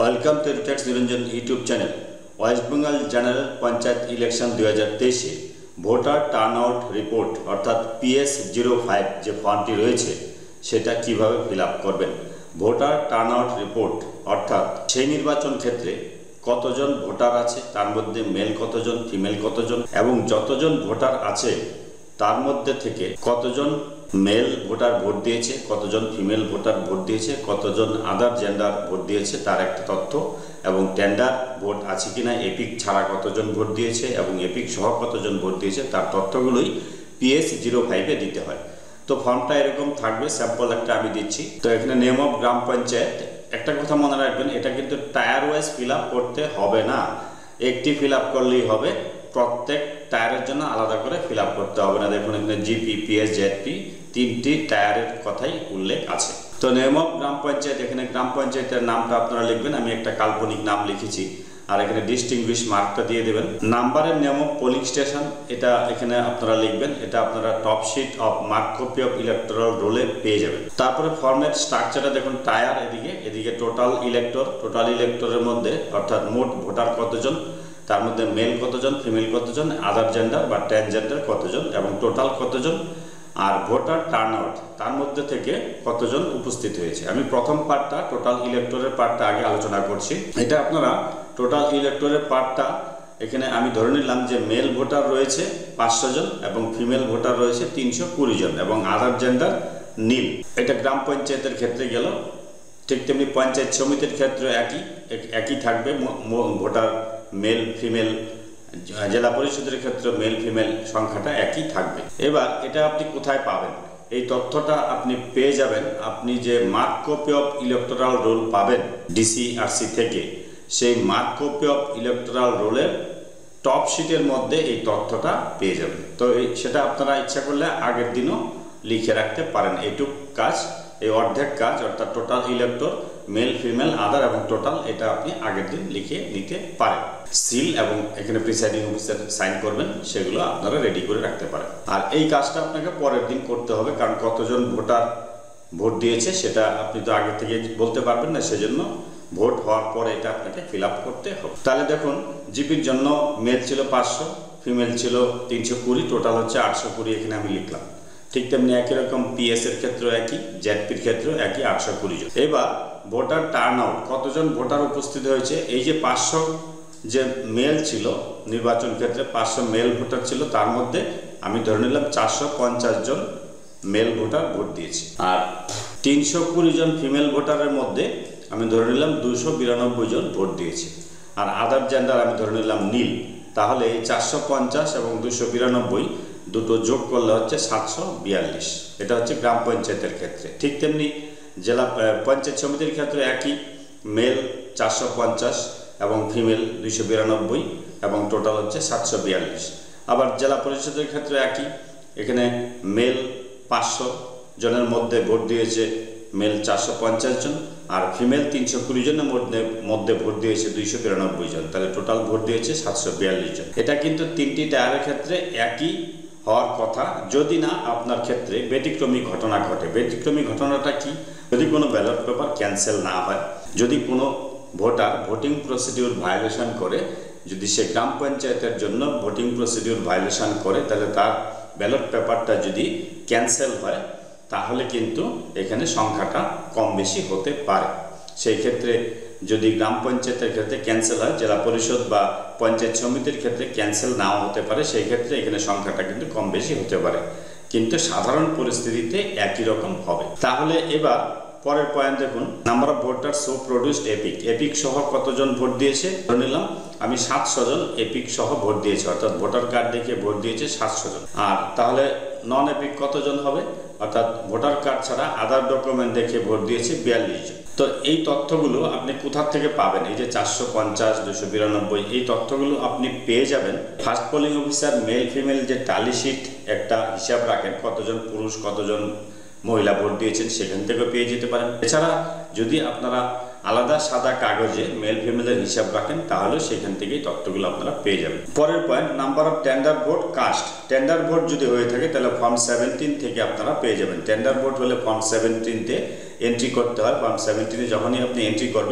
Welcome to techs Niranjan YouTube channel. West Bengal general panchayat election 2023 voter turn out report অর্থাৎ PS05 যে ফর্মটি রয়েছে সেটা কিভাবে ফিল আপ করবেন। ভোটার টার্ন আউট রিপোর্ট অর্থাৎ সেই নির্বাচন ক্ষেত্রে কতজন ভোটার আছে, তার মধ্যে মেল কতজন, ফিমেল কতজন এবং যতজন ভোটার আছে তার মধ্যে থেকে কতজন মেল ভোটার ভোট দিয়েছে, কতজন ফিমেল ভোটার ভোট দিয়েছে, কতজন আদার জেন্ডার ভোট দিয়েছে তার একটা তথ্য, এবং টেন্ডার ভোট আছে কিনা, এপিক ছাড়া কতজন ভোট দিয়েছে এবং এপিক সহ কতজন ভোট দিয়েছে তার তথ্যগুলোই PS05-এ দিতে হয়। তো ফর্মটা এরকম থাকবে, স্যাম্পল একটা আমি দিচ্ছি। তো এখানে নেম অফ গ্রাম পঞ্চায়েত, একটা কথা মনে রাখবেন, এটা কিন্তু টায়ার ওয়াইজ ফিল আপ করতে হবে না, একটি ফিল আপ করলেই হবে। প্রত্যেক টায়ারের জন্য আলাদা করে ফিল আপ করতে হবে না। দেখুন এখানে জিপি, PS, ZP তিনটি টায়ারের কথাই উল্লেখ আছে। তো নেম অফ গ্রাম পঞ্চায়েত, এখানে গ্রাম পঞ্চায়েতের নামটা আপনারা লিখবেন, আমি একটা কাল্পনিক নাম লিখেছি, আর এখানে ডিস্টিংগুইশ মার্কটা দিয়ে দেবেন। নাম্বারের নেম অফ পোলিং স্টেশন, এটা এখানে আপনারা লিখবেন, এটা আপনারা top sheet of mark copy of electoral রোলে পেয়ে যাবেন। তারপরে ফর্মের স্ট্রাকচারটা দেখুন, টায়ার এদিকে টোটাল ইলেক্টরের মধ্যে অর্থাৎ মোট ভোটার কতজন, তার মধ্যে মেল কতজন, ফিমেল কতজন, আদার জেন্ডার বা ট্রান্সজেন্ডার কতজন এবং টোটাল কতজন, আর ভোটার টার্ন আউট তার মধ্যে থেকে কতজন উপস্থিত হয়েছে। আমি প্রথম পার্টটা টোটাল ইলেক্টরের পার্টটা আগে আলোচনা করছি। এটা আপনারা টোটাল ইলেক্টরের পার্টটা এখানে আমি ধরে নিলাম যে মেল ভোটার রয়েছে 500 জন এবং ফিমেল ভোটার রয়েছে 320 জন এবং আদার জেন্ডার নীল। এটা গ্রাম পঞ্চায়েতের ক্ষেত্রে গেল। ঠিক তেমনি পঞ্চায়েত সমিতির ক্ষেত্রে একই থাকবে, ভোটার মেল ফিমেল। জেলা পরিষদের ক্ষেত্রে মেল ফিমেল সংখ্যাটা একই থাকবে। এবার এটা আপনি কোথায় পাবেন? এই তথ্যটা আপনি পেয়ে যাবেন, আপনি যে mark copy of electoral roll পাবেন DCRC থেকে, সেই মার্ক কপি অফ ইলেকটোরাল রোলের টপ শিটের মধ্যে এই তথ্যটা পেয়ে যাবেন। তো সেটা আপনারা ইচ্ছা করলে আগের দিনও লিখে রাখতে পারেন। এইটুক কাজ, এই অর্ধেক কাজ অর্থাৎ total elector male female other এবং টোটাল, এটা আপনি আগের দিন লিখে নিতে পারেন। সিল এবং এখানে প্রিসাইডিং অফিসার সাইন করবেন, সেগুলো আপনারা রেডি করে রাখতে পারেন। আর এই কাজটা আপনাকে পরের দিন করতে হবে, কারণ কতজন ভোটার ভোট দিয়েছে সেটা আপনি তো আগে থেকে বলতে পারবেন না, সেজন্য ভোট হওয়ার পরে এটা আপনাকে ফিল আপ করতে হবে। তাহলে দেখুন, জিপির জন্য মেল ছিল 500, ফিমেল ছিল 320, টোটাল হচ্ছে 820, এখানে আমি লিখলাম। ঠিক তেমনি একই রকম PS এর ক্ষেত্রেও একই, ZPর ক্ষেত্রেও একই 820 জন। এবার ভোটার টার্ন আউট, কতজন ভোটার উপস্থিত হয়েছে। এই যে 500 যে মেল ছিল নির্বাচন ক্ষেত্রে, 500 মেল ভোটার ছিল, তার মধ্যে আমি ধরে নিলাম 450 জন মেল ভোটার ভোট দিয়েছে, আর 320 জন ফিমেল ভোটারের মধ্যে আমি ধরে নিলাম 292 জন ভোট দিয়েছে, আর আদার জেন্ডার আমি ধরে নিলাম নীল। তাহলে এই 450 এবং 292 দুটো যোগ করলে হচ্ছে 742। এটা হচ্ছে গ্রাম পঞ্চায়েতের ক্ষেত্রে। ঠিক তেমনি জেলা পঞ্চায়েত সমিতির ক্ষেত্রে একই, মেল 450 এবং ফিমেল 292 এবং টোটাল হচ্ছে 742। আবার জেলা পরিষদের ক্ষেত্রে একই, এখানে মেল 500 জনের মধ্যে ভোট দিয়েছে মেল 450 জন, আর ফিমেল 320 জনের মধ্যে ভোট দিয়েছে 292 জন, তাহলে টোটাল ভোট দিয়েছে 742 জন। এটা কিন্তু তিনটি টায়ারের ক্ষেত্রে একই হওয়ার কথা, যদি না আপনার ক্ষেত্রে ব্যতিক্রমী ঘটনা ঘটে। ব্যতিক্রমী ঘটনাটা কি? যদি কোনো ব্যালট পেপার ক্যান্সেল না হয়, যদি কোনো ভোটার ভোটিং প্রসিডিউর ভায়োলেশন করে, যদি সে গ্রাম পঞ্চায়েতের জন্য ভোটিং প্রসিডিউর ভায়োলেশন করে, তাহলে তার ব্যালট পেপারটা যদি ক্যান্সেল হয়, তাহলে কিন্তু এখানে সংখ্যাটা কম বেশি হতে পারে। সেই ক্ষেত্রে যদি গ্রাম পঞ্চায়েতের ক্ষেত্রে ক্যান্সেল হয়, জেলা পরিষদ বা পঞ্চায়েত সমিতির ক্ষেত্রে ক্যান্সেল নাও হতে পারে, সেই ক্ষেত্রে এখানে সংখ্যাটা কিন্তু কম বেশি হতে পারে, কিন্তু সাধারণ পরিস্থিতিতে একই রকম হবে। তাহলে এবার পরের পয়েন্ট দেখুন, number of voter so produced EPIC সহ কতজন ভোট দিয়েছে। ধরে নিলাম আমি 700 জন এপিক সহ ভোট দিয়েছে, অর্থাৎ ভোটার কার্ড দেখে ভোট দিয়েছে 700 জন। আর তাহলে নন এপিক কতজন হবে, অর্থাৎ ভোটার কার্ড ছাড়া আদার ডকুমেন্ট দেখে ভোট দিয়েছে 42 জন। তো এই তথ্যগুলো আপনি কোথা থেকে পাবেন? এই যে 450, 292, এই তথ্যগুলো আপনি পেয়ে যাবেন first polling officer male female যে টালি শিট একটা হিসাব রাখেন, কতজন পুরুষ কতজন মহিলা ভোট দিয়েছেন, সেখান থেকে পেয়ে যেতে পারেন। এছাড়া যদি আপনারা আলাদা সাদা কাগজে মেল ফিমেলের হিসাব রাখেন, তাহলে সেখান থেকেই তথ্যগুলো আপনারা পেয়ে যাবেন। পরের point, number of tender vote cast. Tender vote যদি হয়ে থাকে তাহলে ফর্ম 17 থেকে আপনারা পেয়ে যাবেন। টেন্ডার ভোট হলে ফর্ম 17-তে এন্ট্রি করতে হয়। ফর্ম 17-এ যখনই আপনি এন্ট্রি করবেন,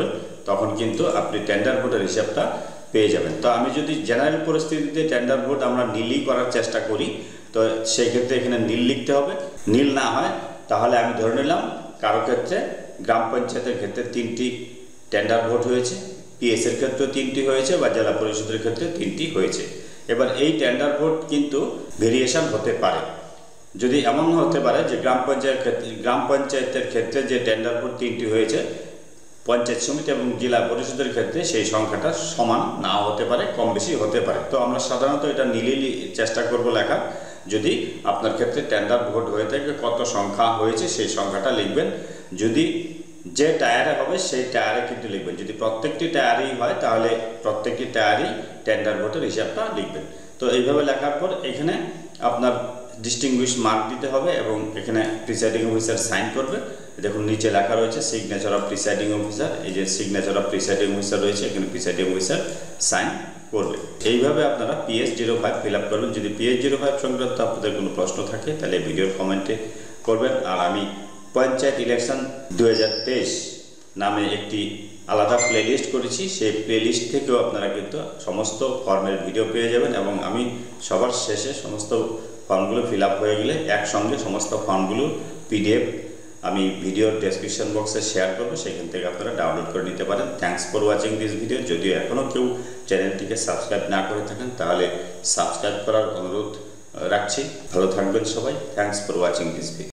তখন কিন্তু আপনি টেন্ডার ভোটের হিসাবটা পেয়ে যাবেন। তো আমি যদি জেনারেল পরিস্থিতিতে টেন্ডার ভোট আমরা নীলই করার চেষ্টা করি, তো সেই ক্ষেত্রে এখানে নীল লিখতে হবে। নীল না হয় তাহলে আমি ধরে নিলাম কারো ক্ষেত্রে গ্রাম পঞ্চায়েতের ক্ষেত্রে 3টি টেন্ডার ভোট হয়েছে, পিএস এর ক্ষেত্রে 3টি হয়েছে বা জেলা পরিষদের ক্ষেত্রে 3টি হয়েছে। এবার এই টেন্ডার ভোট কিন্তু ভেরিয়েশন হতে পারে। যদি এমন হতে পারে যে গ্রাম পঞ্চায়েতের ক্ষেত্রে যে টেন্ডার ভোট 3টি হয়েছে, পঞ্চায়েত সমিতি এবং জেলা পরিষদের ক্ষেত্রে সেই সংখ্যাটা সমান নাও হতে পারে, কম বেশি হতে পারে। তো আমরা সাধারণত এটা নীলই চেষ্টা করব লেখা। যদি আপনার ক্ষেত্রে টেন্ডার ভোট হয়ে থাকে কত সংখ্যা হয়েছে সেই সংখ্যাটা লিখবেন। যদি যে টায়ারে হবে সেই টায়ারে কিন্তু লিখবেন। যদি প্রত্যেকটি টায়ারেই হয় তাহলে প্রত্যেকটি টায়ারই টেন্ডার ভোটের হিসাবটা লিখবেন। তো এইভাবে লেখার পর এখানে আপনার ডিস্টিংগুইশ মার্ক দিতে হবে এবং এখানে প্রিসাইডিং অফিসার সাইন করবে। দেখুন নিচে লেখা রয়েছে সিগনেচার অফ প্রিসাইডিং অফিসার। এই যে সিগনেচার অফ প্রিসাইডিং অফিসার রয়েছে, এখানে প্রিসাইডিং অফিসার সাইন করবে। এইভাবে আপনারা PS05 ফিল আপ করবেন। যদি PS05 সংক্রান্ত আপনাদের কোনো প্রশ্ন থাকে তাহলে ভিডিওর কমেন্টে করবেন। আর আমি পঞ্চায়েত ইলেকশন 2023 নামে একটি আলাদা প্লেলিস্ট করেছি, সেই প্লেলিস্ট থেকেও আপনারা কিন্তু সমস্ত ফর্মের ভিডিও পেয়ে যাবেন এবং আমি সবার শেষে সমস্ত ফর্মগুলো ফিল আপ হয়ে গেলে একসঙ্গে সমস্ত ফর্মগুলো PDF আমি ভিডিওর ডেসক্রিপশন বক্সে শেয়ার করবো, সেখান থেকে আপনারা ডাউনলোড করে নিতে পারেন। Thanks for watching this video. যদিও এখনও কেউ চ্যানেলটিকে সাবস্ক্রাইব না করে থাকেন তাহলে সাবস্ক্রাইব করার অনুরোধ রাখছি। ভালো থাকবেন সবাই। Thanks for watching this video.